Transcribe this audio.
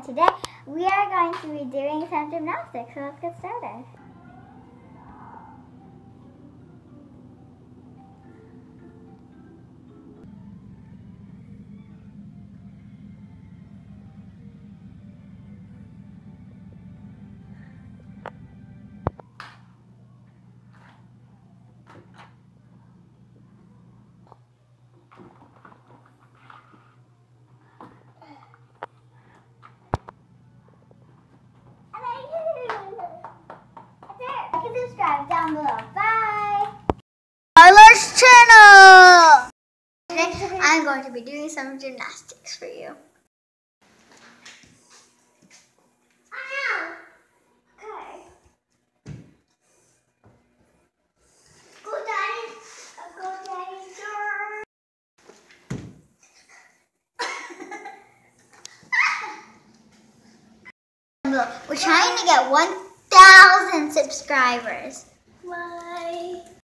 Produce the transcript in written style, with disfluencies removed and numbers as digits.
and today we are going to be doing some gymnastics, so let's get started. Subscribe down below. Bye! Carla's channel! Today I'm going to be doing some gymnastics for you. Okay. Go daddy. Go daddy. We're trying to get 1,000 subscribers. Bye.